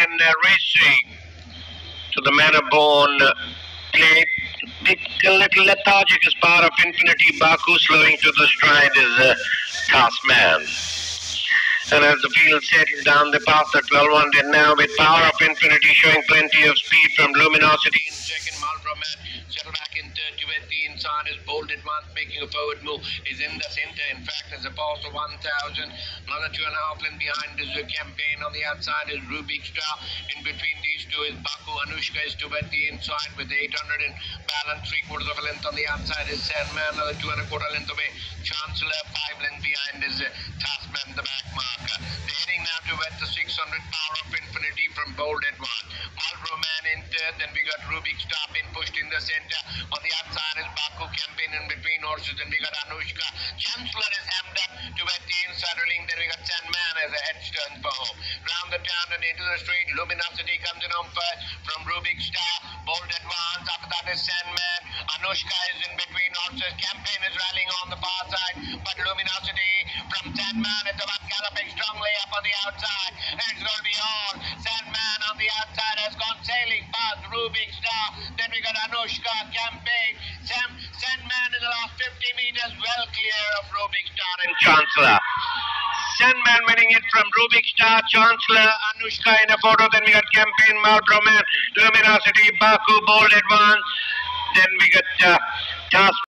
Racing to the Manor-born plate. A little lethargic as Power of Infinity. Baku slowing to the stride is SANDMAN. And as the field settles down, they pass the 12-1 dead now with Power of Infinity showing plenty of speed from Luminosity in second. Malproman settle back in third. Duetti inside is Bold Advance making a forward move. Is in the center. In fact, as a pause of 1,000. Another 2.5 length behind is the Campaign. On the outside is Rubik Star. In between these two is Baku. Anushka is Duetti inside with 800 in balance. 3/4 of a length on the outside is SANDMAN. Another 2.25 length away. Chancellor 5 length behind is SANDMAN, the back marker. They're heading now to wet the 600 Power of Infinity from Bold Advance. Malproman in third. Then we got Rubik Star being pushed in the center. On the outside is Baku. Campaign in between horses. Then we got Anushka. Chancellor is hammed up to wet the inside ring. Then we got SANDMAN as a head turn for home. Round the town and into the street. Luminosity comes in home first from Rubik Star. Bold Advance. After that is SANDMAN. Anushka is in between horses. Campaign is rallying on the far side. But Luminosity from SANDMAN is the one galloping strongly up on the outside. It's going to be on. SANDMAN on the outside has gone sailing past Rubik Star. Then we got Anushka. Campaign. SANDMAN in the last 50 meters well clear of Rubik Star and Chancellor. SANDMAN winning it from Rubik Star, Chancellor, Anushka in a photo. Then we got Campaign, Malproman, Luminosity, Baku, Bold Advance. Then we got SANDMAN.